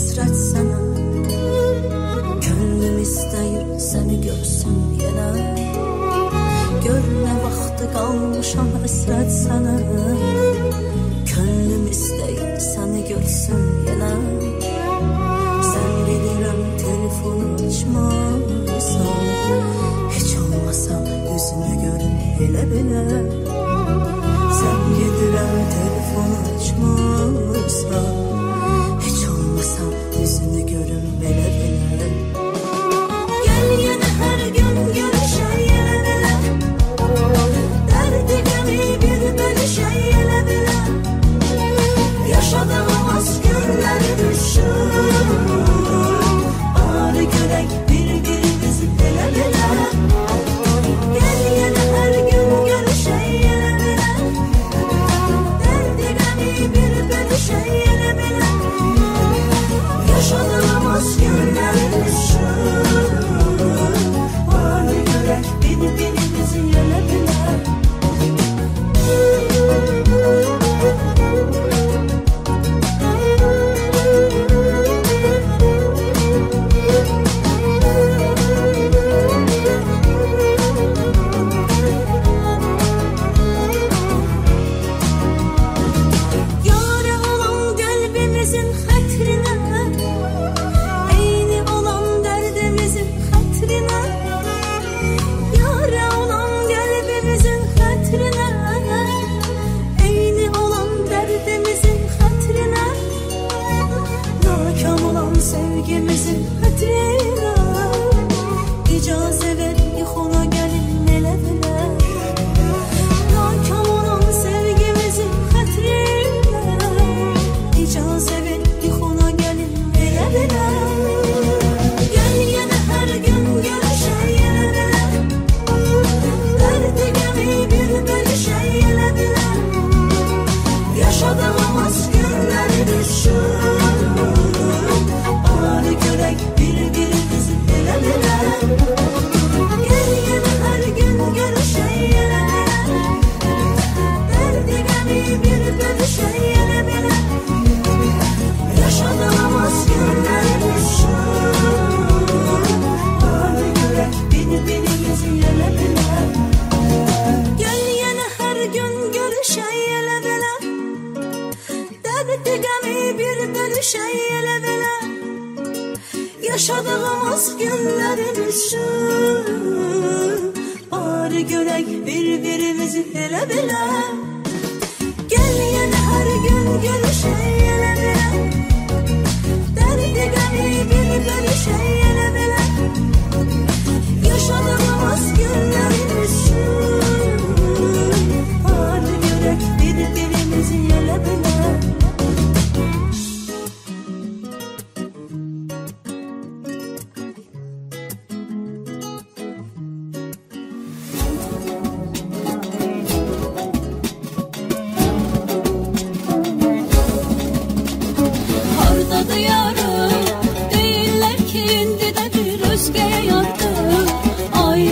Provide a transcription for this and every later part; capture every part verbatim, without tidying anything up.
hasret sana. Könlüm istəyir səni görsün yenə. Gör nə vaxtı qalmışam hasret sana. Könlüm istəyir səni görsün yenə. Sən bilirəm telefonu açmazsan, heç olmasam yüzünü görüm elə belə. Sən gedirəm telefonu açmazsan, heç olmasam yüzünü görüm elə belə. Gel yenə hər gün görüşək elə belə. Dərdi qəmi bir bölüşək elə belə. Yaşadığımız günləri düşün, arı görək bir-birimizi elə belə. Gel yenə hər gün görüşək elə belə. Dərdi qəmi bir bölüşək elə belə. Yaşadığımız günləri düşün, arı görək bir-birimizi elə belə. Sevgimizin hatırına icazə ver yuxuna gəlin elə belə. Nakam olan sevgimizin hatırına icazə ver yuxuna gəlin elə belə. Gel yenə hər gün görüşək elə belə. Dərdi qəmi bir bölüşək elə belə. Yaşadığımız günləri düşün, arı görək bir-birimizi elə belə. Gel yenə hər gün görüşək elə belə. Dərdi qəmi bir bölüşək elə belə. Yaşadığımız günləri düşün, arı görək bir-birimizi elə belə. Gel yenə hər gün görüşək elə belə. Dərdi qəmi bir bölüşək elə belə. Yaşadığımız günləri düşün, arı görək bir-birimizi elə belə. Gel yenə hər gün görüşək elə belə. Dərdi qəmi bir bölüşək elə belə. Yaşadığımız günləri düşün, arı görək bir-birimizi elə belə. Deyirlər ki, indi də bir özgəyə yardım. Ay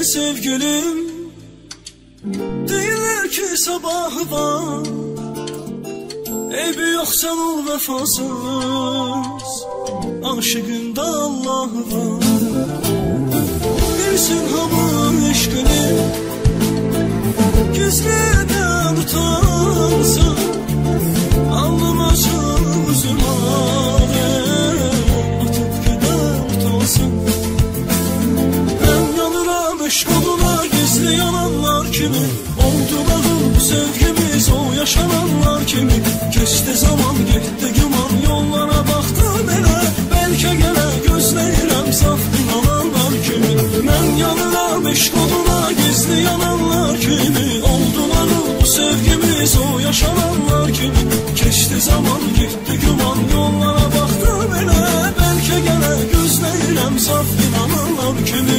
sevgilim, deyirlər ki sabahı var, eybi yoxsan ol vəfasız, aşığında Allah var. Bilsin hamı eşqini, gizlidən utansın, alnım açıq üzümağı, atıp gedər utansın. Mən yanıram eşq oluna, gizli yananlar kimi, oldu bağım bu sevgimiz, o yaşananlar kimi. Keçdi zaman, getdi güman, yollara baxdım elə, bəlkə gələ gözləyirəm saf inananlar kimi. Mən yanıram eşq oluna, gizli yananlar kimi, oldu bağım bu sevgimiz, o yaşananlar kimi. Keçdi zaman, getdi güman, yollara baxdım elə, bəlkə gələ gözləyirəm saf inananlar kimi.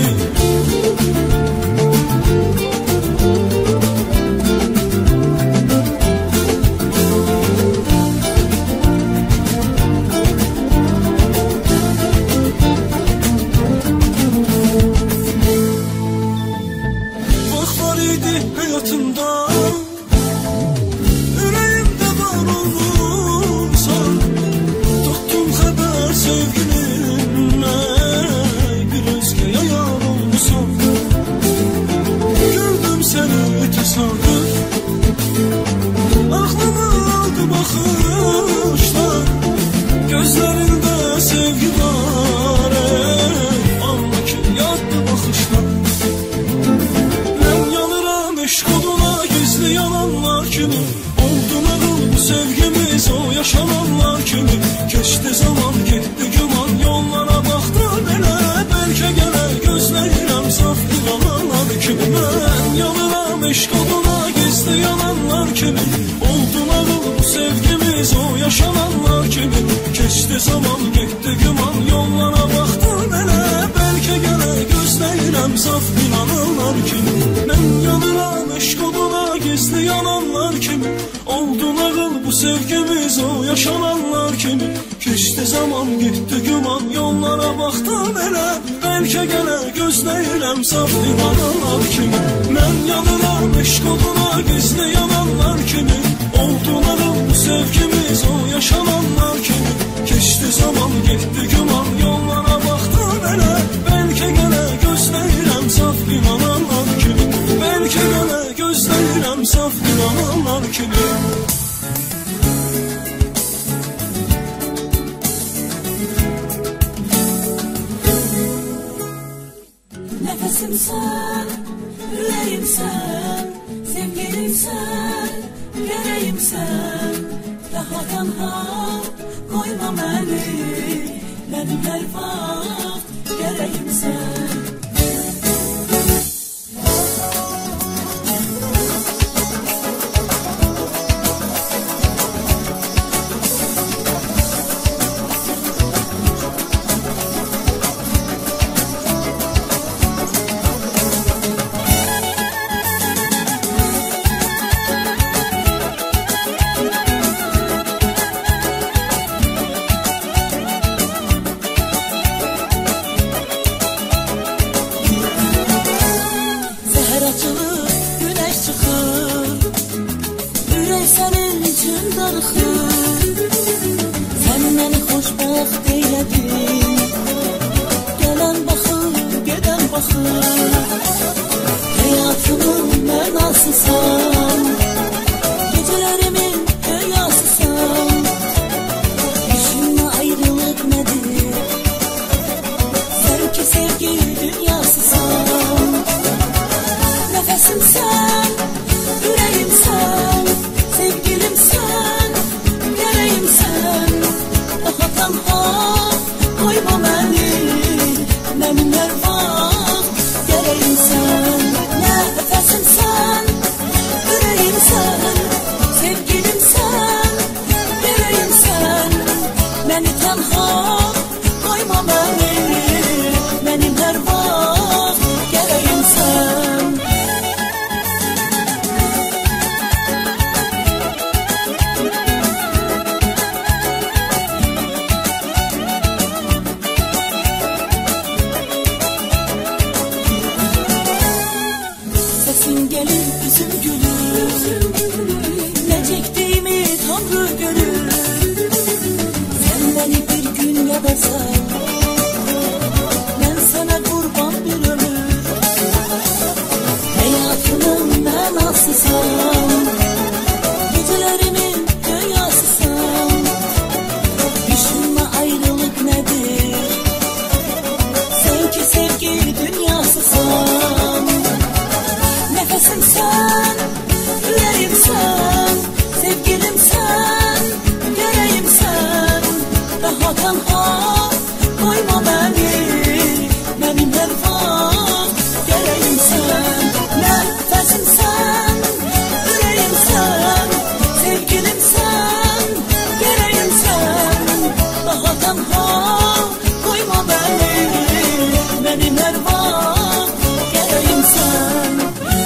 Nefesimsen, yüreğimsen, sevgilimsen, yüreğimsen, daha tenha koyma beni, benim her vaxt gereğimsen. gelir üzüm gülür, ne çektiğimi Tanrı görür. Sen beni bir gün yadarsan, ben sana kurban bir ömür. Hayatımın manasısan, gecelerimin dünyasısan. Düşünme ayrılık nedir, sen ki sevgi dünyasısan. Nefesim sen, yüreğim sen, sevgilim sen, yüreğim sen. Daha tenha koyma beni, benim her vakit yüreğim sen. Nefesim sen, yüreğim sen, sevgilim sen, yüreğim sen. Daha tenha koyma beni, benim her vakit yüreğim sen.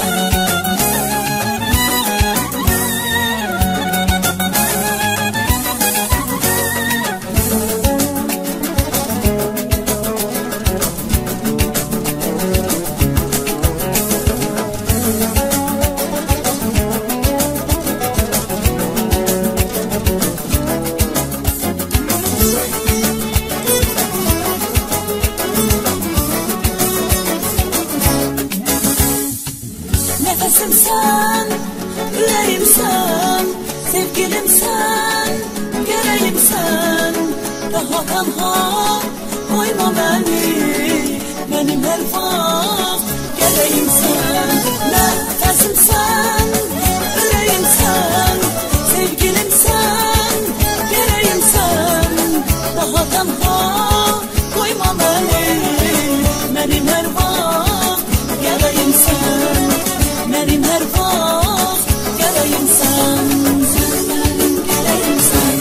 Nefesim sen, yüreğim sen, sevgilim sen, yüreğim sen. Daha tenha koyma beni, benim her vakit yüreğim sen. Nefesim sen, yüreğim sen, sevgilim sen, yüreğim sen. Daha tenha koyma beni, benim her vakit yüreğim sen. Benim her vakit yüreğim sen, sen benim yüreğim sen.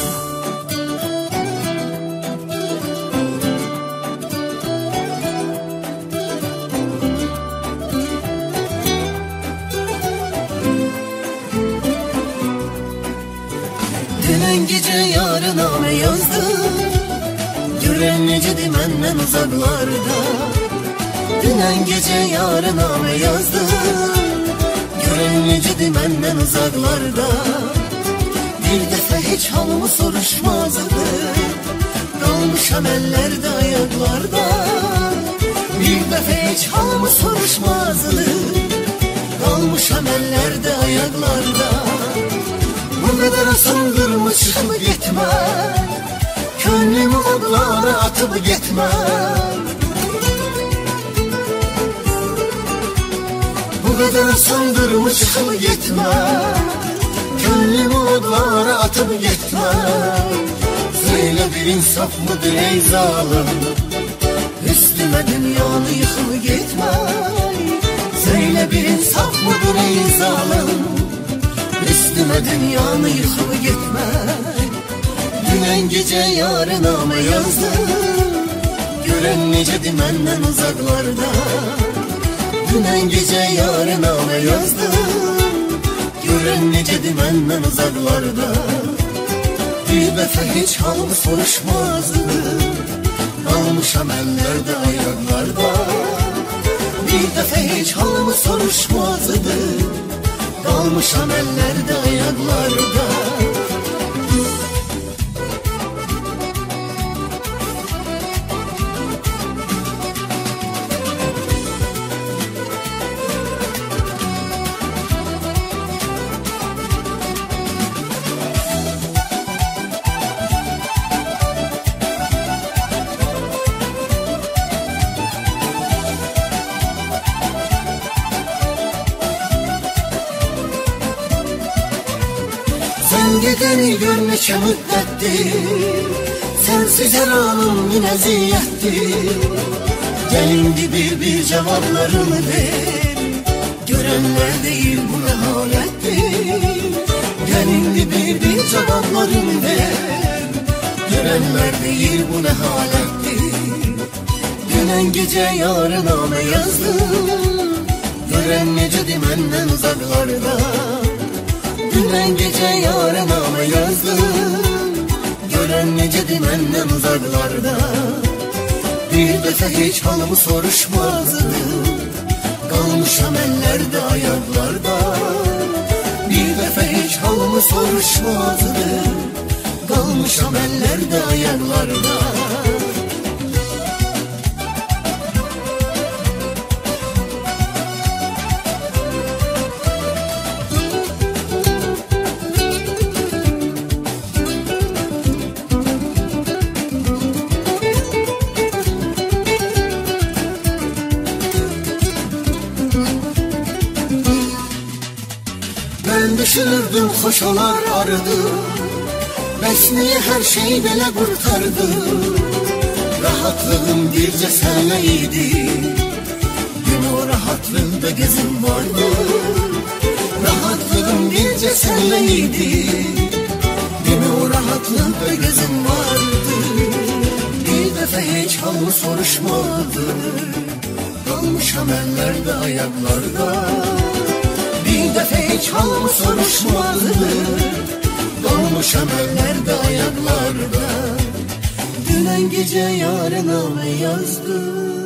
Dünen gece yarıname yazdım, gören necedi menden uzaklarda. Dünen gece yarıname yazdım, gören necedi menden uzaklarda. Bir defa hiç halımı soruşmazdı, kalmışam ellerde ayaklarda. Bir defa hiç halımı soruşmazdı, kalmışam ellerde ayaklarda. Bu kadar sandırmışım gitme, gönlümü odlara atıp gitme. Bu kadar sandırmışım gitme, gönlümü odlara atıp gitme. Söyle bir insaf mıdır ey zalim, üstüme dünyanı yıkıp gitme. Söyle bir insaf mıdır ey zalim, üstüme dünyanı yıkıp gitme. Dünen gece yarıname yazdım, gören necedi menden uzaklarda. Dünen gece yarıname yazdım, gören necedi menden uzaklarda. Bir defa hiç halımı soruşmazdı, kalmışam ellerde ayaklarda. Bir defa hiç halımı soruşmazdı, kalmışam ellerde ayaklarda. Sen gideni görmüşe müddettir, sensiz her anım yine ziyettir. Gelindi bir bir cevaplarını ver, görenler değil bu ne halettir. Gelindi bir bir cevaplarını ver, görenler değil bu ne halettir. Dünen gece yarıname yazdım, gören necedi menden uzaklarda. Dünen gece yarıname yazdım, gören necedi menden uzaklarda. Bir defa hiç halımı soruşmazdı, Qalmışam əllərdə, ayaqlarda, bir dəfə heç halımı soruşmadı. Qalmışam əllərdə, ayaqlarda. Mən düşünürdüm xoş olar arıdı, bəs niyə hər şey belə qurtardı? Rahatlığım bircə sənlə idi, gün o rahatlıqda gözüm vardı. Rahatlığım bircə sənlə idi, gün o rahatlıqda gözüm vardı. Bir dəfə heç halımı soruşmadı. Qalmışam əllərdə, ayaqlarda, bir dəfə heç halımı soruşmadı. Qalmışam əllərdə, ayaqlarda. Dünən gecə yarına yazdı.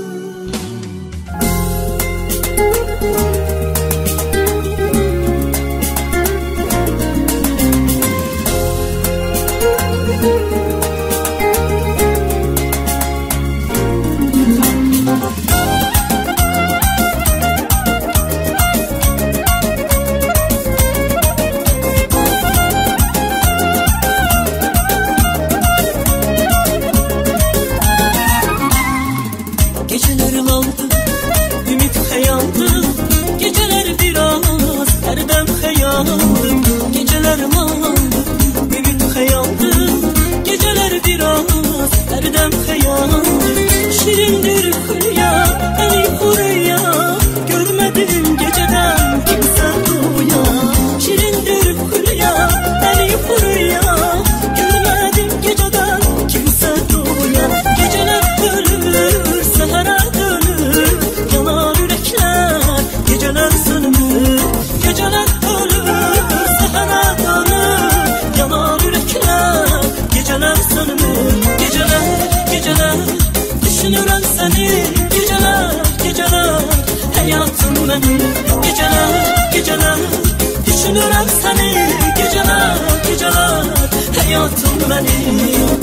Gecelerim aldı, ümit xəyaldı. Geceler biraz hərdəm xəyaldı. Gecelerim aldı, ümit xəyaldı. Geceler biraz hərdəm xəyaldı. Şirindir xülya, əni xurya, görmədim geceden kimsə duya. Şirindir xülya, əni xurya, görmədim geceden kimsə duya. Geceler ölür, səhərə dönür, yanar ürəklər, gecələr sönmür. Gecələr ölür, səhərə dönür, yanar ürəklər, gecələr sönmür. Gecələr, gecələr, düşünürəm səni. Gecələr, gecələr, həyatım mənim. Gecələr, gecələr, düşünürəm səni. Gecələr, gecələr, həyatım mənim.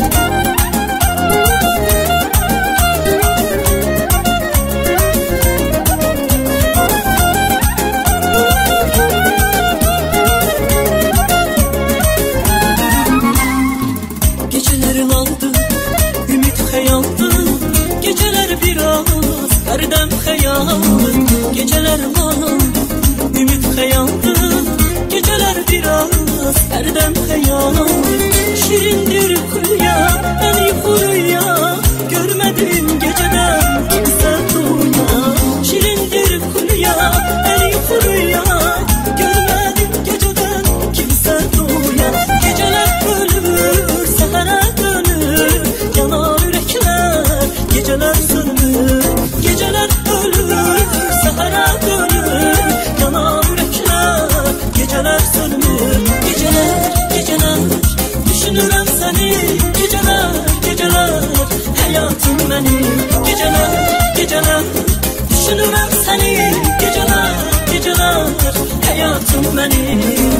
Gecelerim aldı, ümit xəyaldı. Geceler biraz hərdəm xəyaldı. Gecelerim aldı, ümit xəyaldı. Geceler biraz hərdəm xəyaldı. Şirindir xülya, əni xurya, görmədim geceden kimsə duya. Şirindir xülya, əni xurya, görmədim geceden kimsə duya. Geceler ölür, səhərə dönür, yanar ürəklər, gecələr sönmür. Geceler ölür, səhərə dönür, yanar ürəklər, gecələr sönmür. Geceler, geceler, düşünürəm səni. Geceler, geceler, həyatım mənim. Geceler, geceler, düşünürəm səni. Geceler, geceler, həyatım mənim.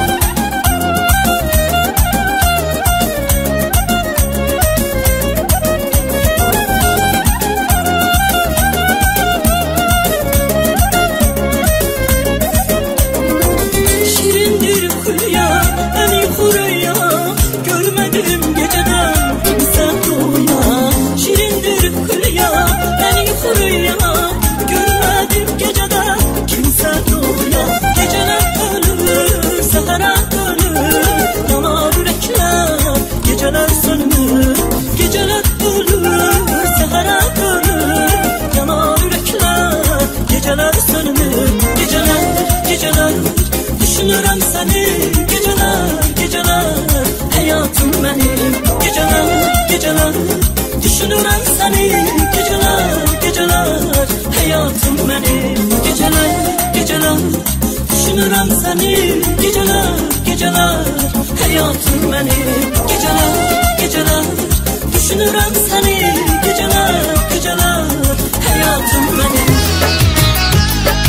Şirindir xülya, əni xurya, görmədim geceden kimsə duya. Şirindir xülya, əni xurya, görmədim geceden kimsə duya. Geceler ölür, səhərə dönür, yanar ürəklər, gecələr sönmür. Geceler ölür, səhərə dönür, yanar ürəklər, gecələr sönmür. Geceler, geceler, düşünürəm səni. Geceler, geceler, həyatım mənim. Geceler, geceler, düşünürəm səni. Geceler, geceler, həyatım mənim. Geceler, geceler, düşünürəm səni. Geceler, geceler, həyatım mənim. Geceler, geceler, düşünürəm səni. Geceler, geceler, həyatım mənim.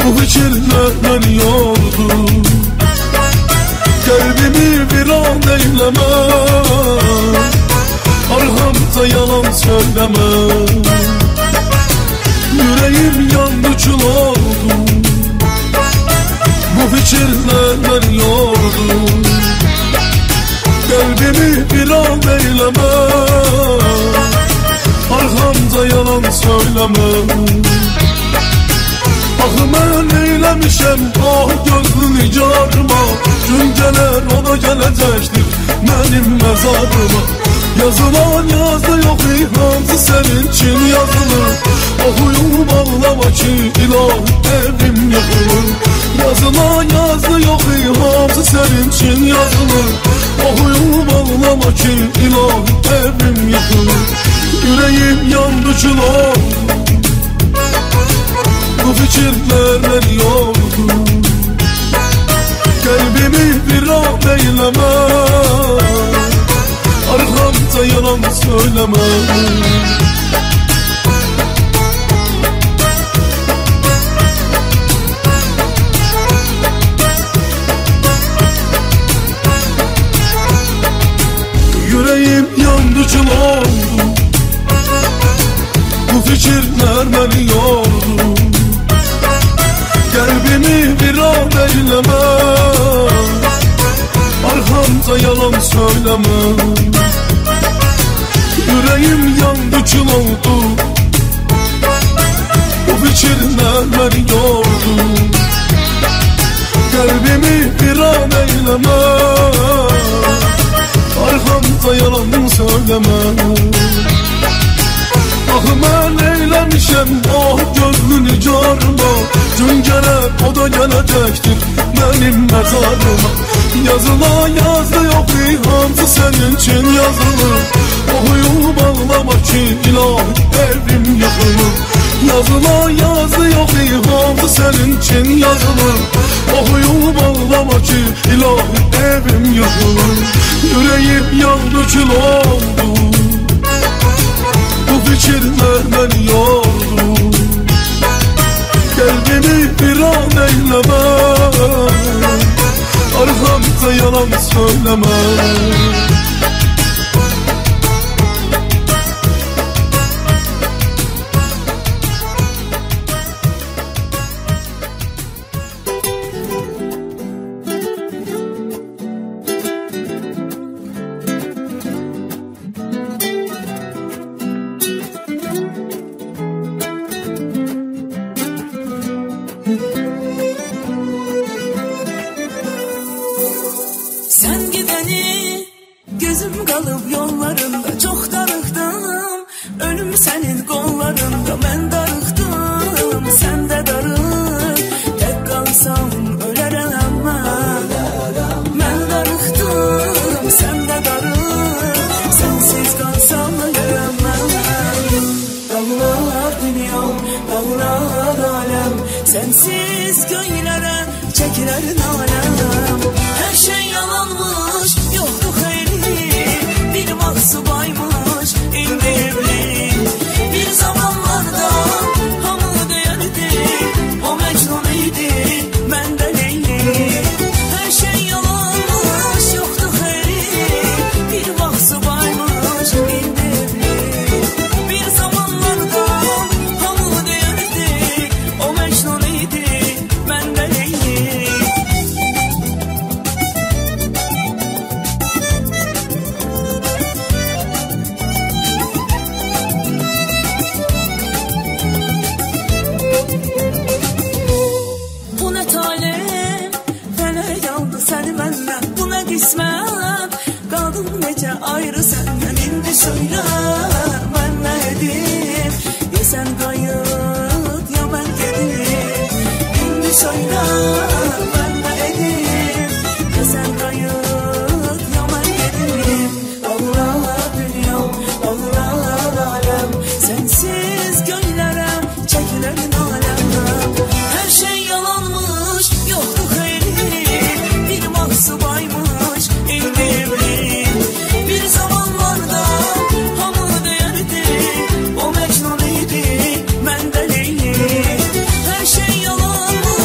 Bu fikirler beni yordu, kalbimi viran eyleme, arkamda yalan söyleme. Yüreğim yandı, kül oldu, bu fikirler beni yordu, kalbimi viran eyleme, arkamda yalan söyleme. Axı mən eyləmişəm, ah gözlü nicarıma, gün gələr o da gələcəkdir mənim məzarıma. Yazılan yazdı yox hamısı sənin için yazılır, oxuyub ağlama ki ilahi evim yıxılır. Yazılan yazdı yox hamısı sənin için yazılır, oxuyub ağlama ki ilahi evim yıxılır. Yüreğim yandı, kül oldu, bu fikirler beni yordu, kalbimi viran eyleme, arkamda yalan söyleme. Yüreğim yandı, kül oldu, bu fikirler beni yordu, kalbimi viran eyleme, arkamda yalan söyleme. Yüreğim yandı, kül oldu, bu fikirler beni yordu, kalbimi viran eyleme, arkamda yalan söyleme. Axı mən eyləmişəm, ah gözlü nicarıma, gün gələr o da gələcəkdir mənim məzarıma. Yazılan yazdı yox hamısı sənin için yazılır, oxuyub ağlama ki ilahi evim yıxılır. Yazılan yazdı yox hamısı sənin için yazılır, oxuyub ağlama ki ilahi evim yıxılır. Yüreğim yandı, kül oldu, bu fikirler beni yordu, kalbimi viran eyleme, arkamda yalan söyleme. Sen gideni gözüm kalıp yollarında çok darıktım, ölüm senin kollarında ben darıktım, sen de darık, tek kalsam ölerem ben. Ben darıktım, sen de darık, sensiz kalsam ölerem ben. Dağlar dünyam, dağlar alem, sensiz göylere çekiler alem. Her şey yalanmış, yoktu hayri, bir mahsubaymış indirli. Bir zamanlarda hamı değerdi, o Mecnun idi, ben de Leyli. Her şey yalanmış, yoktu hayri, bir mahsubaymış indirli. Bir zamanlarda hamı değerdi, o Mecnun idi, ben de Leyli. Kaldım nece ayrı senden, indi söyle ben ne edeyim. Ya sen kayıt ya ben gedim, indi söyle ben ne edeyim. Ya sen kayıt ya ben gedim. Dağlar dünyam, dağlar alem, sensiz göylere çekilerin alem. Her şey yalanmış, yoktu hayri, bir mahsubaymış indirli. Bir zamanlarda hamı değerdi, o Mecnun idi, ben de Leyli. Her şey yalanmış,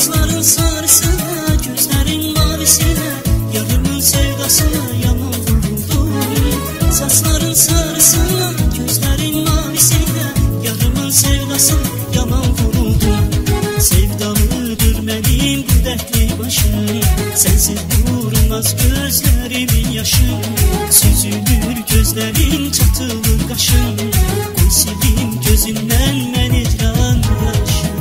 Saçların sarısına, gözlerin mavisine, yarımın sevdasına yaman vuruldum. Saçların sarısına, gözlerin mavisine, yarımın sevdasına yaman vuruldum. Sevdamıdır benim bu dertli başım, sensiz durmaz gözlerimin yaşı. Süzülür gözlerin, çatılır kaşın, koy silim gözünden ben icran yaşım.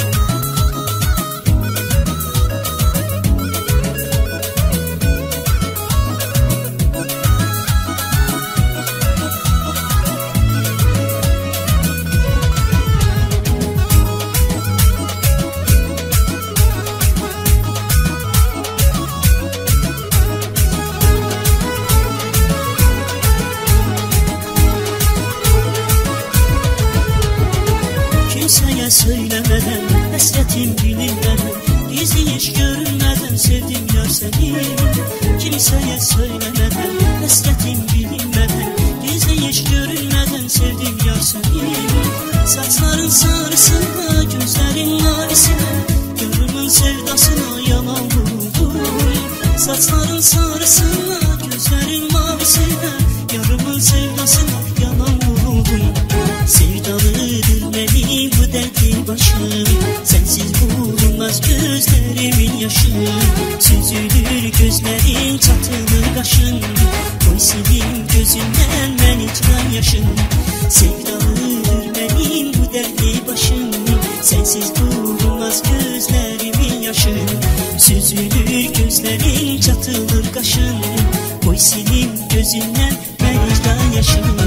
Kimseye söylemeden, hasretim bilinmeden, gizli hiç görünmeden sevdim yar seni. Kimseye söylemeden, hasretim bilinmeden, gizli hiç görünmeden sevdim yar seni. Saçların sarısına, gözlerin mavisine, yarımın sevdasına yaman vuruldum. Saçların sarısına, gözlerin mavisine, yarımın sevdasına yaman vuruldum. Sevdalıdır benim bu dertli başım, sensiz bulunmaz gözlerimin yaşı. Süzülür gözlerin, çatılır kaşın, koy silim gözünden ben icran yaşım. Sevdalıdır benim bu dertli başım, sensiz bulunmaz gözlerimin yaşı. Süzülür gözlerin, çatılır kaşın, koy silim gözünden ben icran yaşım.